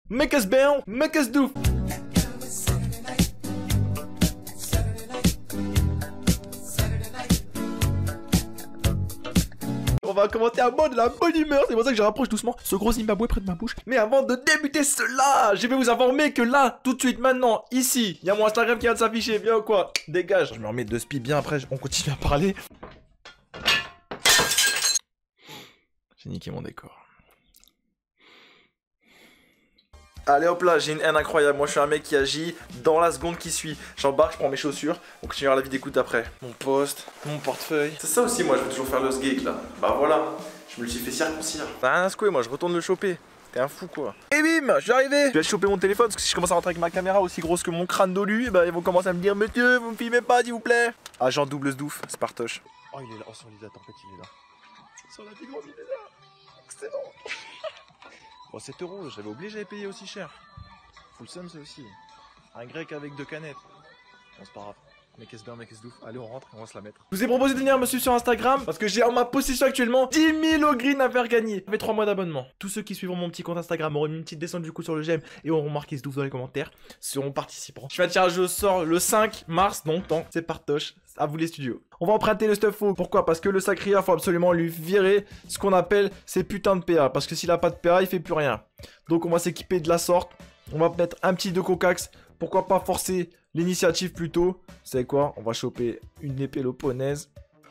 Make us bien, make us do. On va commenter un mot de la bonne humeur, c'est pour ça que je rapproche doucement ce gros Zimbabwe près de ma bouche. Mais avant de débuter cela, je vais vous informer que là, tout de suite, maintenant, ici, il y a mon Instagram qui vient de s'afficher, bien ou quoi? Dégage. Je me remets de spi bien après, on continue à parler. J'ai niqué mon décor. Allez hop là, j'ai une haine incroyable, moi je suis un mec qui agit dans la seconde qui suit. J'embarque, je prends mes chaussures, on continuera la vie d'écoute après. Mon poste, mon portefeuille. C'est ça aussi, moi je veux toujours faire le sgeg là. Bah voilà, je me le suis fait circoncire. T'as rien à secouer, moi je retourne le choper. T'es un fou quoi. Et bim, je suis arrivé. Je vais choper mon téléphone parce que si je commence à rentrer avec ma caméra aussi grosse que mon crâne d'olu, bah ils vont commencer à me dire monsieur, vous me filmez pas s'il vous plaît. Agent double sdouf, c'est partoche. Oh il est là, oh sur l'île tempête il est là. Sur la plus grande il est là. Excellent. Bon 7 €, j'avais oublié, j'avais payé aussi cher. Full sum c'est aussi. Un grec avec 2 canettes. Bon c'est pas grave. Mais qu'est-ce bien, mais qu'est-ce douf. Allez on rentre et on va se la mettre. Je vous ai proposé de venir me suivre sur Instagram parce que j'ai en ma possession actuellement 10 000 au green à faire gagner. Ça fait 3 mois d'abonnement. Tous ceux qui suivront mon petit compte Instagram auront une petite descente du coup sur le j'aime et auront marqué sdouf dans les commentaires, seront participants. Je fais un tirage au sort le 5 mars, donc c'est partoche. À vous les studios. On va emprunter le stuff faux. Pourquoi? Parce que le Sacria, faut absolument lui virer ce qu'on appelle ses putains de PA. Parce que s'il a pas de PA, il fait plus rien. Donc on va s'équiper de la sorte. On va mettre un petit de cocax. Pourquoi pas forcer l'initiative plutôt? Vous savez quoi? On va choper une épée loponaise.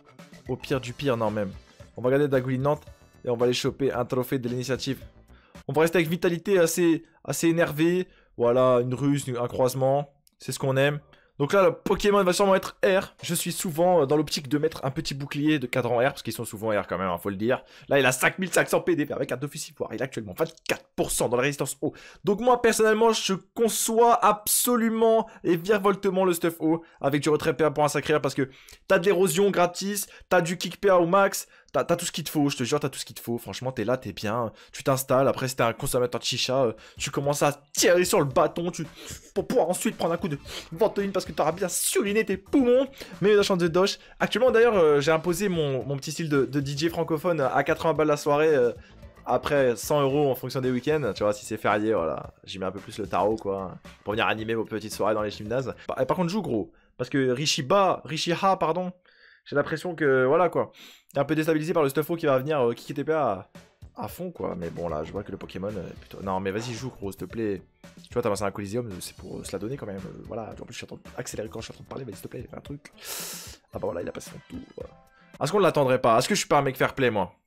Au pire du pire, non même. On va regarder Dagouli Nantes et on va aller choper un trophée de l'initiative. On va rester avec vitalité assez énervé. Voilà, une ruse, un croisement. C'est ce qu'on aime. Donc là, le Pokémon va sûrement être R. Je suis souvent dans l'optique de mettre un petit bouclier de cadran R, parce qu'ils sont souvent R quand même, hein, faut le dire. Là, il a 5500 PDP avec un Dofus Ivoire. Il a actuellement 24% dans la résistance eau. Donc moi, personnellement, je conçois absolument et virevoltement le stuff eau avec du retrait PA pour un Sacria, parce que t'as de l'érosion gratis, t'as du kick PA au max, t'as tout ce qu'il te faut, je te jure, t'as tout ce qu'il te faut. Franchement, t'es là, t'es bien, tu t'installes. Après, si t'es un consommateur de chicha, tu commences à tirer sur le bâton pour pouvoir ensuite prendre un coup de ventoline parce que t'auras bien surliné tes poumons. Mais la chance de doche. Actuellement, d'ailleurs, j'ai imposé mon petit style de DJ francophone à 80 balles la soirée. Après 100 € en fonction des week-ends. Tu vois, si c'est férié, voilà, j'y mets un peu plus le tarot, quoi. Pour venir animer vos petites soirées dans les gymnases. Par contre, je joue gros. Parce que Rishiha, pardon. J'ai l'impression que, voilà quoi, t'es un peu déstabilisé par le stuffo qui va venir kicker TP à fond quoi. Mais bon là, je vois que le Pokémon est plutôt... Non mais vas-y, joue gros, s'il te plaît. Tu vois, t'as lancé un Coliseum, c'est pour se la donner quand même. Voilà, en plus je suis en train d'accélérer quand je suis en train de parler, vas-y s'il te plaît, fais un truc. Ah bah voilà, il a passé son tour. Est-ce qu'on ne l'attendrait pas? Est-ce que je suis pas un mec fair play moi?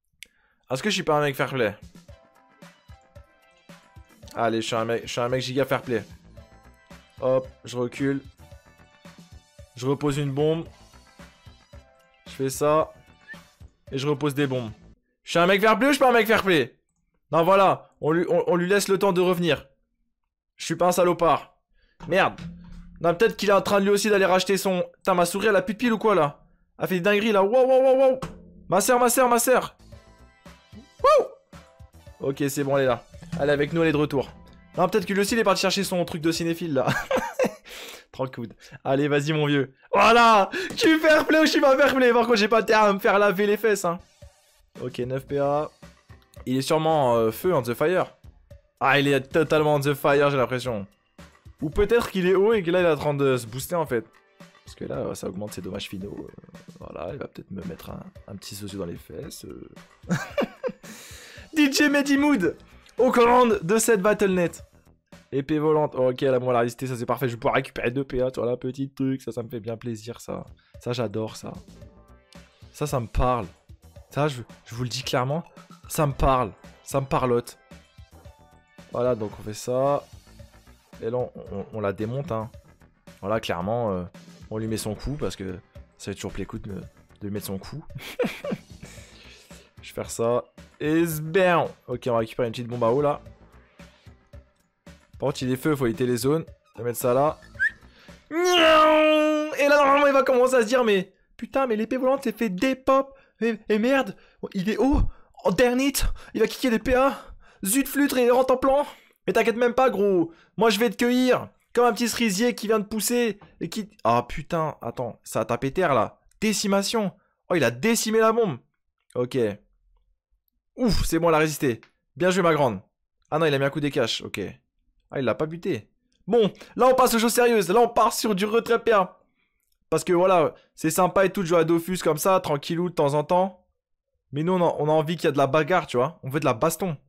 Est-ce que je suis pas un mec fair play? Allez, je suis un mec giga fair play. Hop, je recule. Je repose une bombe. Je fais ça. Et je repose des bombes. Je suis un mec fair play ou je suis pas un mec fair play? Non voilà, on lui laisse le temps de revenir. Je suis pas un salopard. Merde. Non, peut-être qu'il est en train de lui aussi d'aller racheter son... Putain, ma souris elle a plus de pile ou quoi là? Elle fait des dingueries là. Wow, wow, wow, wow. Ma soeur, ma soeur, ma soeur. Wouh. Ok, c'est bon, elle est là. Elle est avec nous, elle est de retour. Non, peut-être que lui aussi il est parti chercher son truc de cinéphile là. Tranquille. Allez, vas-y, mon vieux. Voilà. Je suis fair play ou je suis pas fair play? Par contre, j'ai pas le à me faire laver les fesses, hein. Ok, 9 PA. Il est sûrement feu, on the fire. Ah, il est totalement on the fire, j'ai l'impression. Ou peut-être qu'il est haut et que là, il est en train de se booster, en fait. Parce que là, ça augmente ses dommages finaux. Voilà, il va peut-être me mettre un petit socio dans les fesses. DJ Medimood aux commandes de cette BattleNet. Épée volante, oh, ok, la la résister, ça c'est parfait. Je vais pouvoir récupérer 2 PA sur la petite truc. Ça me fait bien plaisir, ça. Ça, j'adore ça. Ça me parle. Ça, je vous le dis clairement. Ça me parle. Ça me parlote. Voilà, donc on fait ça. Et là, on la démonte, hein. Voilà, clairement, on lui met son coup parce que ça fait toujours plaisir de lui mettre son coup. Je vais faire ça. Et sbam. Ok, on va récupérer une petite bombe à eau là. Par contre, il est feu, faut éviter les zones. Je vais mettre ça là. Et là, normalement, il va commencer à se dire, mais putain, mais l'épée volante s'est fait dépop. Et merde, il est haut. En dernier, il va kicker des PA. Zut flutre et il rentre en plan. Mais t'inquiète même pas, gros. Moi, je vais te cueillir. Comme un petit cerisier qui vient de pousser. Et qui... Ah putain, attends, ça a tapé terre là. Décimation. Oh, il a décimé la bombe. Ok. Ouf, c'est bon, elle a résisté. Bien joué, ma grande. Ah non, il a mis un coup des caches, ok. Ah, il l'a pas buté. Bon, là on passe aux choses sérieuses. Là on part sur du retrait PA. Parce que voilà, c'est sympa et tout de jouer à Dofus comme ça, tranquillou de temps en temps. Mais nous on a envie qu'il y a de la bagarre, tu vois. On veut de la baston.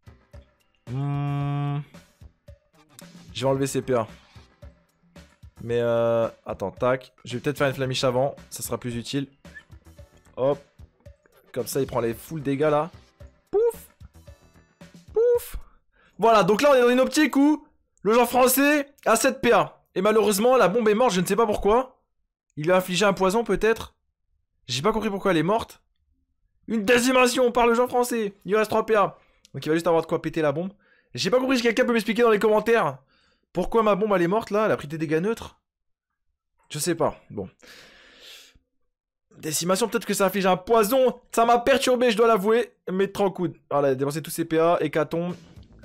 Je vais enlever ces PA. Mais attends, tac. Je vais peut-être faire une flamiche avant. Ça sera plus utile. Hop. Comme ça, il prend les full dégâts là. Pouf. Pouf. Voilà, donc là on est dans une optique où le joueur français a 7 PA. Et malheureusement, la bombe est morte, je ne sais pas pourquoi. Il a infligé un poison peut-être. J'ai pas compris pourquoi elle est morte. Une décimation par le joueur français. Il reste 3 PA. Donc il va juste avoir de quoi péter la bombe. J'ai pas compris si quelqu'un peut m'expliquer dans les commentaires pourquoi ma bombe elle est morte là. Elle a pris des dégâts neutres. Je sais pas. Bon. Décimation, peut-être que ça inflige un poison. Ça m'a perturbé, je dois l'avouer. Mais tranquille. Voilà, il a dépensé tous ses PA. Hécatombe.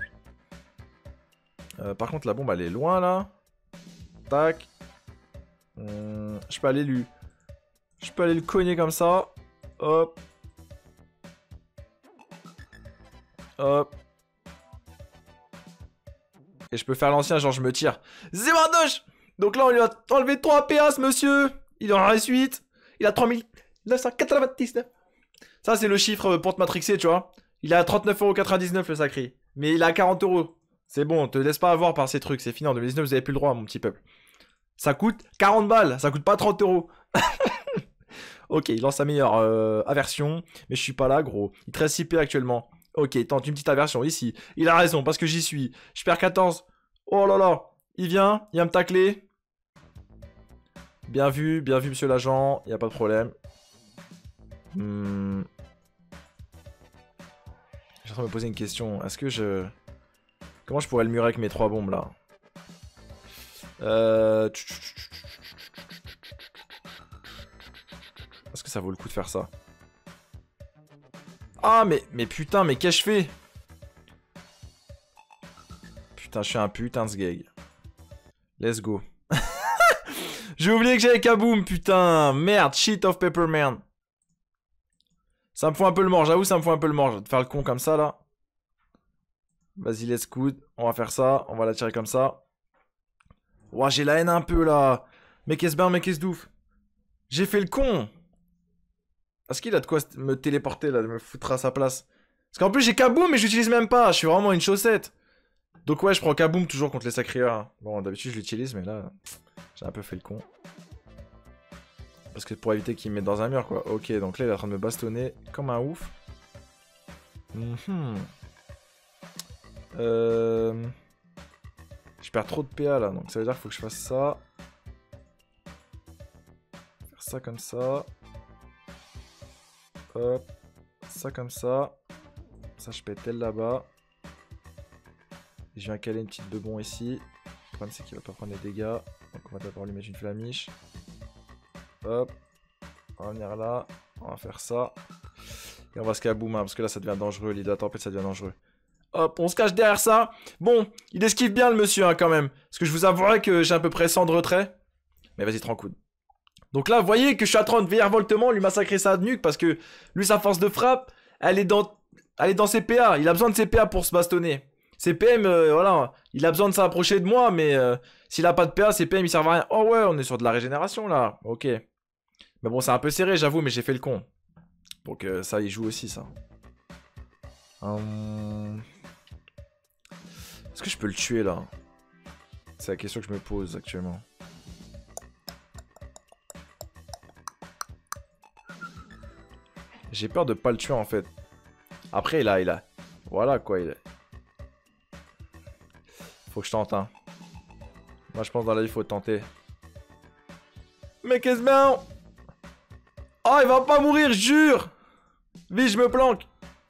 Par contre, la bombe elle est loin là. Tac. Je peux aller lui. Je peux aller le cogner comme ça. Hop. Hop. Et je peux faire l'ancien, genre je me tire. Zébardoche. Donc là, on lui a enlevé 3 PA, ce monsieur. Il en reste 8. Il a 3999. Ça, c'est le chiffre pour te matrixer, tu vois. Il est à 39,99€ le sacré. Mais il est à 40€. C'est bon, te laisse pas avoir par ces trucs. C'est fini, en 2019, vous avez plus le droit, mon petit peuple. Ça coûte 40 balles. Ça coûte pas 30€. Ok, il lance sa meilleure aversion. Mais je suis pas là, gros. Il te reste 6 PA actuellement. Ok, tente une petite aversion ici. Il a raison, parce que j'y suis. Je perds 14. Oh là là. Il vient me tacler. Bien vu, monsieur l'agent. Il n'y a pas de problème. Je suis en train de me poser une question. Est-ce que je... Comment je pourrais le murer avec mes 3 bombes, là? Est-ce que ça vaut le coup de faire ça? Ah, mais putain, mais qu'est-ce que je fais? Putain, je suis un putain de sgeg. Let's go. J'ai oublié que j'avais Kaboom, putain. Merde, shit of Pepperman. Ça me fout un peu le mort, j'avoue, ça me fout un peu le mort. Je vais te faire le con comme ça, là. Vas-y, let's go. On va faire ça, on va la tirer comme ça. Ouah, j'ai la haine un peu, là. Mais qu'est-ce bien, mais qu'est-ce d'ouf. J'ai fait le con. Est-ce qu'il a de quoi me téléporter, là, de me foutre à sa place? Parce qu'en plus, j'ai Kaboom, mais je l'utilise même pas. Je suis vraiment une chaussette. Donc ouais, je prends Kaboom toujours contre les sacréeurs. Bon, d'habitude, je l'utilise, mais là... J'ai un peu fait le con. Parce que pour éviter qu'il me mette dans un mur, quoi. Ok, donc là, il est en train de me bastonner comme un ouf. Je perds trop de PA, là. Donc ça veut dire qu'il faut que je fasse ça. Faire ça comme ça. Hop. Ça comme ça. Ça, je pète elle là-bas. Je viens caler une petite bebon ici. Le problème, c'est qu'il va pas prendre les dégâts. Donc on va d'abord lui mettre une flamiche. Hop. On va venir là. On va faire ça. Et on va se kaboomer, parce que là ça devient dangereux. L'idée de la tempête, ça devient dangereux. Hop, on se cache derrière ça. Bon, il esquive bien le monsieur hein, quand même. Parce que je vous avouerai que j'ai à peu près 100 de retrait. Mais vas-y, tranquille. Donc là, vous voyez que je suis à 30 virevoltement, lui massacrer sa nuque. Parce que lui, sa force de frappe, elle est dans ses PA. Il a besoin de ses PA pour se bastonner. Ses PM, voilà, il a besoin de s'approcher de moi, mais s'il a pas de PA, ses PM ils servent à rien. Oh ouais, on est sur de la régénération là, ok. Mais bon, c'est un peu serré, j'avoue, mais j'ai fait le con. Donc ça, il joue aussi, ça. Est-ce que je peux le tuer là? C'est la question que je me pose actuellement. J'ai peur de pas le tuer en fait. Après, il a... Voilà quoi, il a... Faut que je tente, hein. Moi, je pense dans la vie, il faut tenter. Mais qu'est-ce bien? Oh, il va pas mourir, je jure. Vite, je me planque.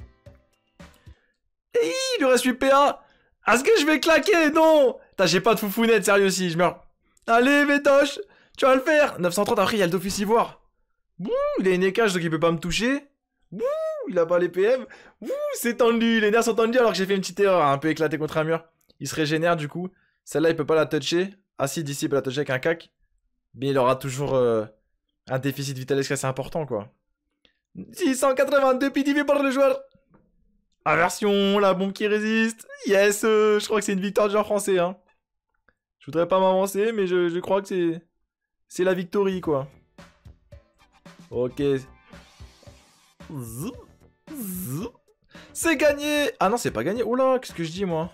Et il lui reste 8 PA. Est-ce que je vais claquer? Non. J'ai pas de foufounette, sérieux, si je meurs. Allez, Vétoche, tu vas le faire. 930, après, il y a le Dofus Ivoire. Bouh, il a une écage, donc il peut pas me toucher. Bouh, il a pas les PM. Bouh, c'est tendu. Les nerfs sont tendus alors que j'ai fait une petite erreur, un peu éclaté contre un mur. Il se régénère du coup. Celle-là, il peut pas la toucher. Ah si, d'ici, il peut la toucher avec un cac. Mais il aura toujours un déficit vitalesque assez important, quoi. 682 PDV par le joueur. Aversion, la bombe qui résiste. Yes, je crois que c'est une victoire du joueur français. Hein. Je voudrais pas m'avancer, mais je crois que c'est la victory, quoi. Ok. C'est gagné. Ah non, c'est pas gagné. Oula, qu'est-ce que je dis, moi?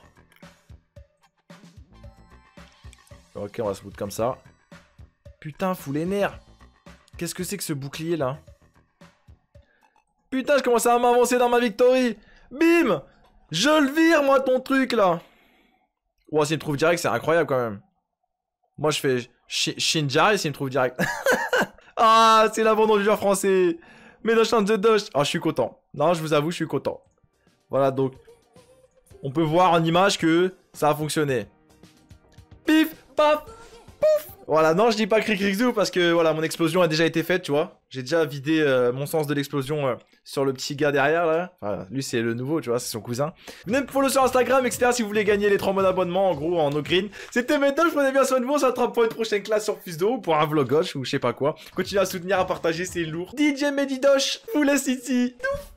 Ok, on va se foutre comme ça. Putain, fous les nerfs. Qu'est-ce que c'est que ce bouclier, là? Putain, je commence à m'avancer dans ma victory. Bim! Je le vire, moi, ton truc, là. Ouah, s'il me trouve direct, c'est incroyable, quand même. Moi, je fais Shinjari s'il me trouve direct. Ah, c'est l'abandon du joueur français. Mais Dosh and the Dosh. Ah, je suis content. Non, je vous avoue, je suis content. Voilà, donc. On peut voir en image que ça a fonctionné. Pif, paf, pouf. Voilà, non, je dis pas cri zou parce que voilà, mon explosion a déjà été faite, tu vois. J'ai déjà vidé mon sens de l'explosion sur le petit gars derrière, là. Enfin, lui, c'est le nouveau, tu vois, c'est son cousin. Venez me follow sur Instagram, etc. si vous voulez gagner les 3 mois d'abonnement, en gros, en no green. C'était Méthode, je prenais bien soin de vous. On se retrouve pour une prochaine classe sur Fusdo, pour un vlog gauche ou je sais pas quoi. Continuez à soutenir, à partager, c'est lourd. DJ Medidosh vous laisse ici. Ouf.